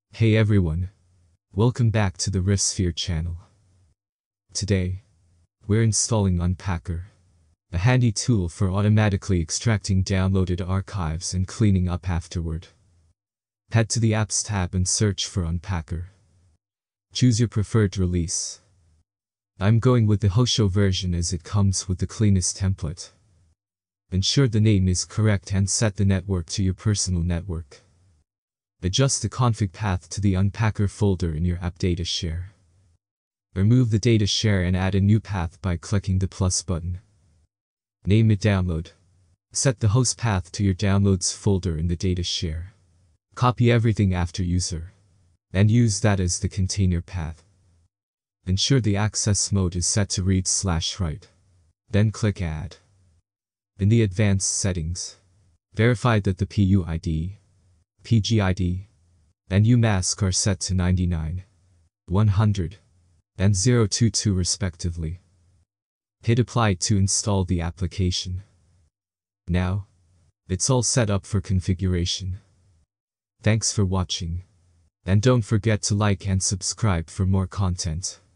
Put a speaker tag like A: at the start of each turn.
A: Hey everyone, welcome back to the Riffsphere channel. Today, we're installing Unpackerr, a handy tool for automatically extracting downloaded archives and cleaning up afterward. Head to the Apps tab and search for Unpackerr. Choose your preferred release. I'm going with the Hosho version as it comes with the cleanest template. Ensure the name is correct and set the network to your personal network. Adjust the config path to the Unpackerr folder in your app data share. Remove the data share and add a new path by clicking the plus button. Name it download. Set the host path to your downloads folder in the data share. Copy everything after user, and use that as the container path. Ensure the access mode is set to read/write. Then click add. In the advanced settings, verify that the PUID, PGID, and UMask are set to 99, 100, and 022 respectively. Hit apply to install the application. Now, it's all set up for configuration. Thanks for watching, and don't forget to like and subscribe for more content.